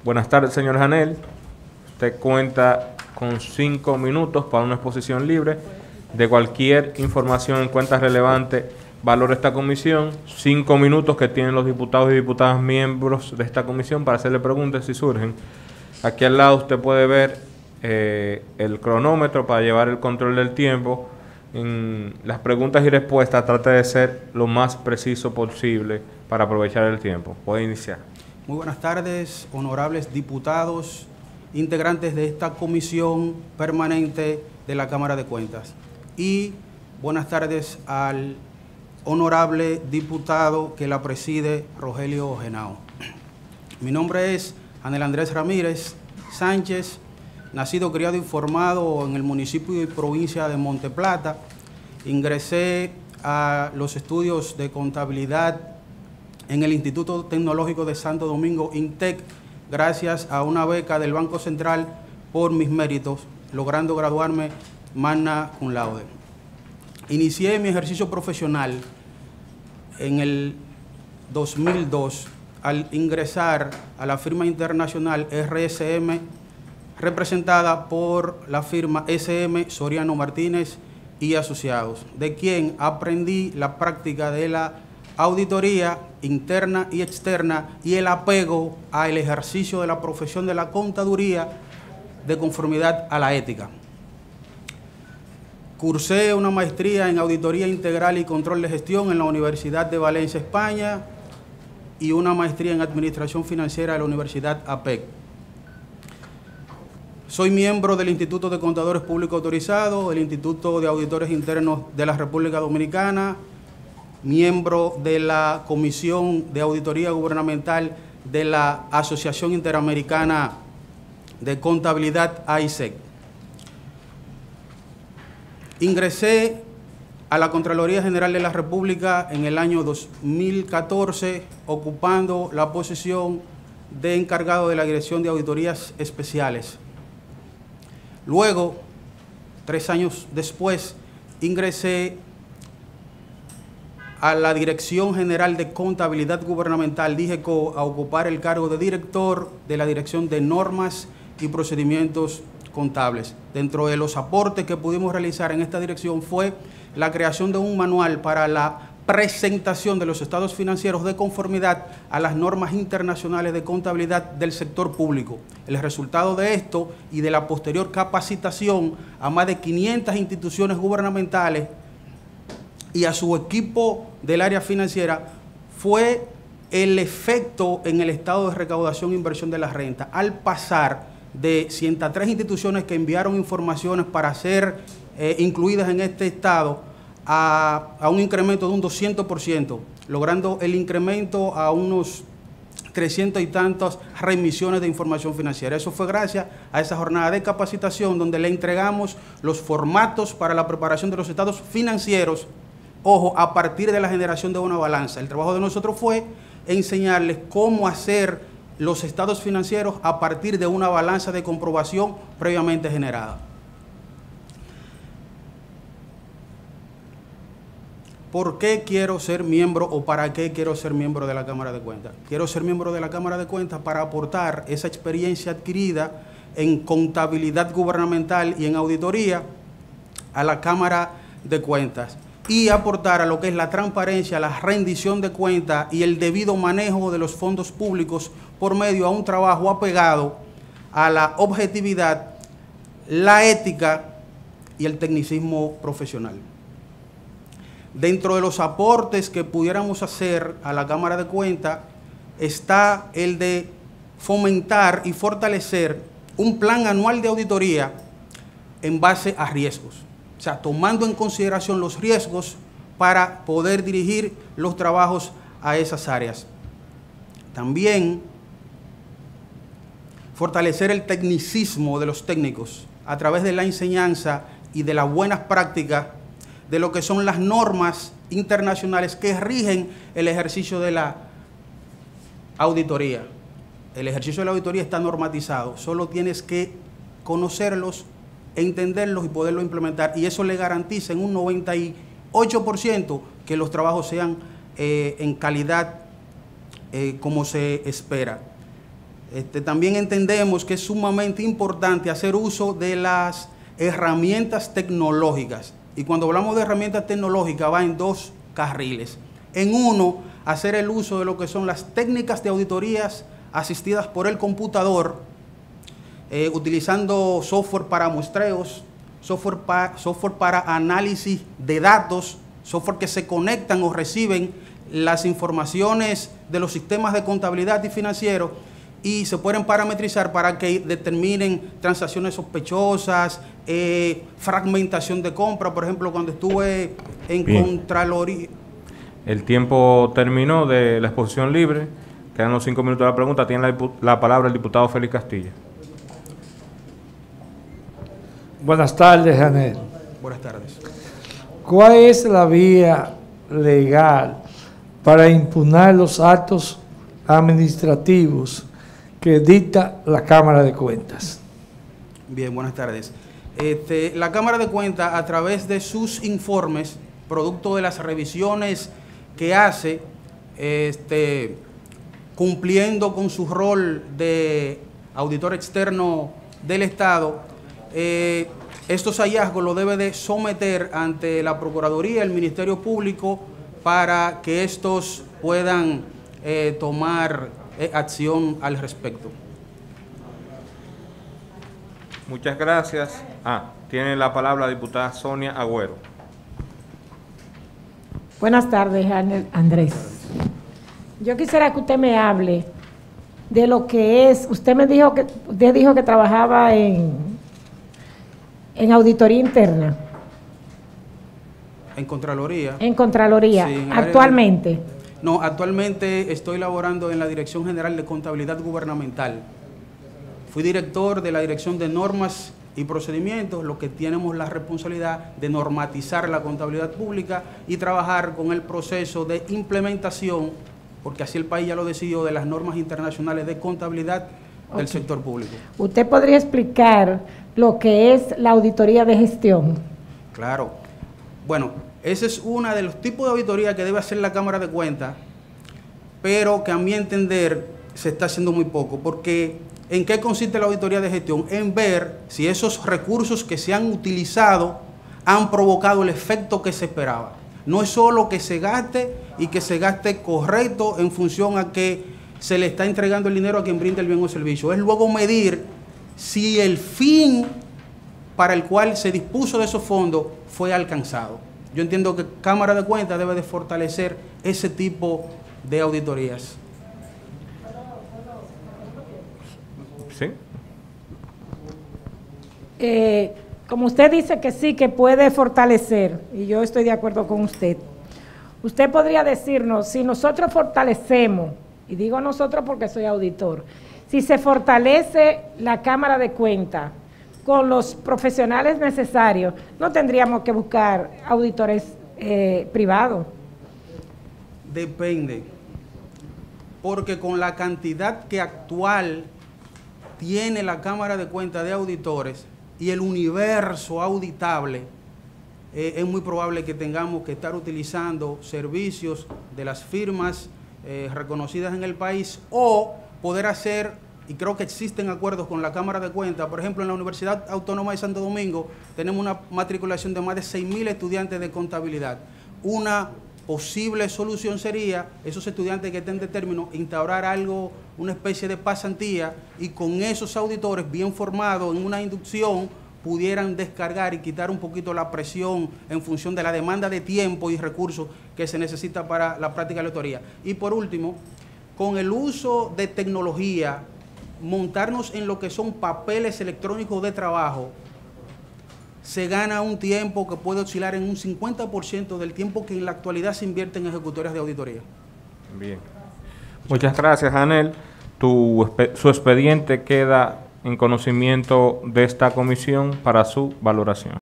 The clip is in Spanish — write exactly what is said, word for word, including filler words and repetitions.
Buenas tardes, señor Janel. Usted cuenta con cinco minutos para una exposición libre de cualquier información en cuenta relevante, valor esta comisión. Cinco minutos que tienen los diputados y diputadas miembros de esta comisión para hacerle preguntas si surgen. Aquí al lado usted puede ver eh, el cronómetro para llevar el control del tiempo. En las preguntas y respuestas trate de ser lo más preciso posible para aprovechar el tiempo. Puede iniciar. Muy buenas tardes, honorables diputados, integrantes de esta comisión permanente de la Cámara de Cuentas. Y buenas tardes al honorable diputado que la preside, Rogelio Henao. Mi nombre es Anel Andrés Ramírez Sánchez, nacido, criado y formado en el municipio y provincia de Monteplata. Ingresé a los estudios de contabilidad en el Instituto Tecnológico de Santo Domingo, INTEC, gracias a una beca del Banco Central por mis méritos, logrando graduarme magna cum laude. Inicié mi ejercicio profesional en el dos mil dos al ingresar a la firma internacional R S M, representada por la firma S M Soriano Martínez y Asociados, de quien aprendí la práctica de la auditoría interna y externa y el apego al ejercicio de la profesión de la contaduría de conformidad a la ética. Cursé una maestría en Auditoría Integral y Control de Gestión en la Universidad de Valencia, España, y una maestría en Administración Financiera de la Universidad A P E C. Soy miembro del Instituto de Contadores Públicos Autorizados, del Instituto de Auditores Internos de la República Dominicana, miembro de la Comisión de Auditoría Gubernamental de la Asociación Interamericana de Contabilidad A I S E C. Ingresé a la Contraloría General de la República en el año dos mil catorce, ocupando la posición de encargado de la Dirección de Auditorías Especiales. Luego, tres años después, ingresé a la Dirección General de Contabilidad Gubernamental, DIGECO, a ocupar el cargo de director de la Dirección de Normas y Procedimientos Contables. Dentro de los aportes que pudimos realizar en esta dirección fue la creación de un manual para la presentación de los estados financieros de conformidad a las normas internacionales de contabilidad del sector público. El resultado de esto y de la posterior capacitación a más de quinientas instituciones gubernamentales y a su equipo del área financiera fue el efecto en el estado de recaudación e inversión de la renta, al pasar de ciento tres instituciones que enviaron informaciones para ser eh, incluidas en este estado a, a un incremento de un doscientos por ciento, logrando el incremento a unos trescientos y tantas remisiones de información financiera. Eso fue gracias a esa jornada de capacitación donde le entregamos los formatos para la preparación de los estados financieros. Ojo, a partir de la generación de una balanza. El trabajo de nosotros fue enseñarles cómo hacer los estados financieros a partir de una balanza de comprobación previamente generada. ¿Por qué quiero ser miembro o para qué quiero ser miembro de la Cámara de Cuentas? Quiero ser miembro de la Cámara de Cuentas para aportar esa experiencia adquirida en contabilidad gubernamental y en auditoría a la Cámara de Cuentas, y aportar a lo que es la transparencia, la rendición de cuentas y el debido manejo de los fondos públicos por medio a un trabajo apegado a la objetividad, la ética y el tecnicismo profesional. Dentro de los aportes que pudiéramos hacer a la Cámara de Cuentas está el de fomentar y fortalecer un plan anual de auditoría en base a riesgos. O sea, tomando en consideración los riesgos para poder dirigir los trabajos a esas áreas. También fortalecer el tecnicismo de los técnicos a través de la enseñanza y de las buenas prácticas de lo que son las normas internacionales que rigen el ejercicio de la auditoría. El ejercicio de la auditoría está normatizado, solo tienes que conocerlos, entenderlos y poderlos implementar, y eso le garantiza en un noventa y ocho por ciento que los trabajos sean eh, en calidad eh, como se espera. Este, también entendemos que es sumamente importante hacer uso de las herramientas tecnológicas. Y cuando hablamos de herramientas tecnológicas va en dos carriles. En uno, hacer el uso de lo que son las técnicas de auditorías asistidas por el computador, eh, utilizando software para muestreos, software, pa, software para análisis de datos, software que se conectan o reciben las informaciones de los sistemas de contabilidad y financiero y se pueden parametrizar para que determinen transacciones sospechosas, eh, fragmentación de compra. Por ejemplo, cuando estuve en Bien. Contraloría. El tiempo terminó de la exposición libre. Quedan los cinco minutos de la pregunta. Tiene la, la palabra el diputado Félix Castilla. Buenas tardes, Janel. Buenas tardes. ¿Cuál es la vía legal para impugnar los actos administrativos que dicta la Cámara de Cuentas? Bien, buenas tardes. Este, la Cámara de Cuentas, a través de sus informes, producto de las revisiones que hace, este, cumpliendo con su rol de auditor externo del Estado, eh, estos hallazgos lo debe de someter ante la Procuraduría, el Ministerio Público, para que estos puedan eh, tomar eh, acción al respecto. Muchas gracias. Ah, tiene la palabra la diputada Sonia Agüero. Buenas tardes, Andrés. Yo quisiera que usted me hable de lo que es, usted me dijo que usted dijo que trabajaba en, en auditoría interna. En Contraloría. En Contraloría, Sí, en actualmente. De, no, actualmente estoy laborando en la Dirección General de Contabilidad Gubernamental. Fui director de la Dirección de Normas y Procedimientos, lo que tenemos la responsabilidad de normatizar la contabilidad pública y trabajar con el proceso de implementación, porque así el país ya lo decidió, de las normas internacionales de contabilidad del okay. sector público. ¿Usted podría explicar lo que es la auditoría de gestión? Claro. Bueno, ese es uno de los tipos de auditoría que debe hacer la Cámara de Cuentas, pero que a mi entender se está haciendo muy poco, porque ¿en qué consiste la auditoría de gestión? En ver si esos recursos que se han utilizado han provocado el efecto que se esperaba. No es solo que se gaste y que se gaste correcto en función a que se le está entregando el dinero a quien brinda el bien o servicio. Es luego medir si el fin para el cual se dispuso de esos fondos fue alcanzado. Yo entiendo que Cámara de Cuentas debe de fortalecer ese tipo de auditorías. Sí. Eh, como usted dice que sí, que puede fortalecer, y yo estoy de acuerdo con usted, usted podría decirnos, si nosotros fortalecemos, y digo nosotros porque soy auditor, si se fortalece la Cámara de Cuentas con los profesionales necesarios, no tendríamos que buscar auditores eh, privados. Depende, porque con la cantidad que actual tiene la Cámara de Cuentas de auditores y el universo auditable, eh, es muy probable que tengamos que estar utilizando servicios de las firmas eh, reconocidas en el país o poder hacer, y creo que existen acuerdos con la Cámara de Cuentas. Por ejemplo, en la Universidad Autónoma de Santo Domingo tenemos una matriculación de más de seis mil estudiantes de contabilidad. Una posible solución sería, esos estudiantes que estén de término, instaurar algo, una especie de pasantía, y con esos auditores bien formados en una inducción pudieran descargar y quitar un poquito la presión en función de la demanda de tiempo y recursos que se necesita para la práctica de la auditoría. Y por último, con el uso de tecnología, montarnos en lo que son papeles electrónicos de trabajo, se gana un tiempo que puede oscilar en un cincuenta por ciento del tiempo que en la actualidad se invierte en ejecutorias de auditoría. Bien. Muchas gracias, Janel. Tu, su expediente queda en conocimiento de esta comisión para su valoración.